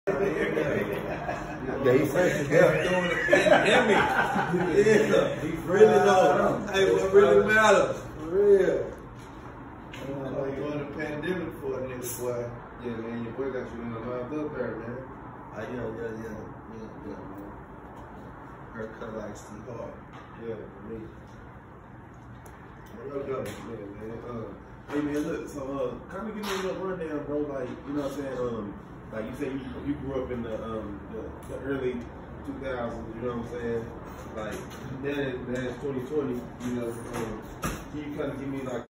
Yeah, he's fresh. Yeah. Yeah. He really know. Hey, what really matters? For real. During the pandemic for a nigga, boy. Yeah, man, your boy got you in the locked up there, man. Yeah, man. Her cut like Steve Hart. Yeah, me. What up, yeah, man. Hey man, look. So kind of give me a little rundown, bro. Like you know what I'm saying. Like you say, you grew up in the early 2000s. You know what I'm saying. Like now it's 2020. You know, can you kind of give me like